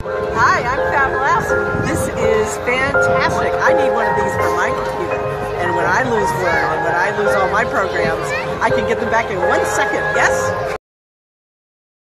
Hi, I'm FabLab. This is fantastic. I need one of these for my computer. And when I lose one, when I lose all my programs, I can get them back in 1 second. Yes?